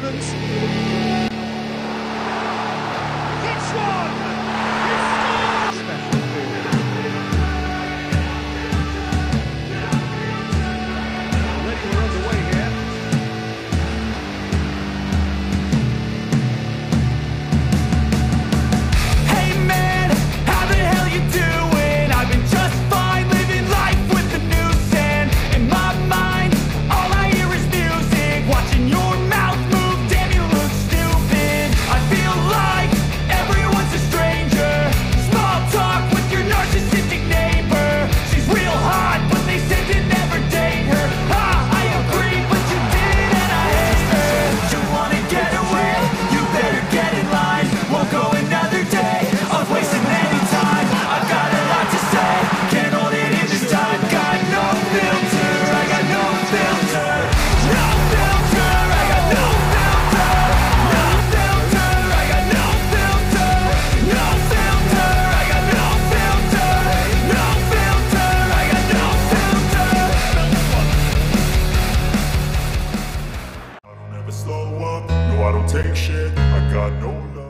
confidence. It's one! Special period. Already we're underway here. Hey man, how the hell you doing? I've been just fine, living life with the news, and in my mind, all I hear is music. Watching your mouth move, damn you look stupid. I feel like everyone's a stranger. Small talk with your narcissistic neighbor. She's real hot, but they said to never date her. Ha, I agree, but you did and I hate her. You wanna get away? You better get in line. Won't go another day of wasting any time. I've got a lot to say, can't hold it in this time. Got no filter, I got no filter. No filter, I got no filter. No filter, I got no filter. No filter, I got no filter. No filter, I got no filter. I don't ever slow up, no I don't take shit, I got no love.